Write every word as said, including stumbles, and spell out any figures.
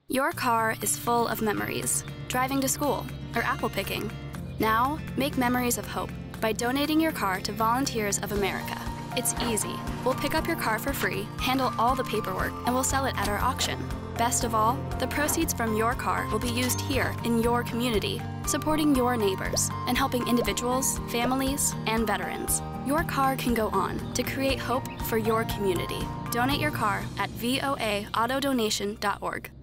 Your car is full of memories, driving to school or apple picking. Now, make memories of hope by donating your car to Volunteers of America. It's easy. We'll pick up your car for free, handle all the paperwork, and we'll sell it at our auction. Best of all, the proceeds from your car will be used here in your community, supporting your neighbors and helping individuals, families, and veterans. Your car can go on to create hope for your community. Donate your car at voa auto donation dot org.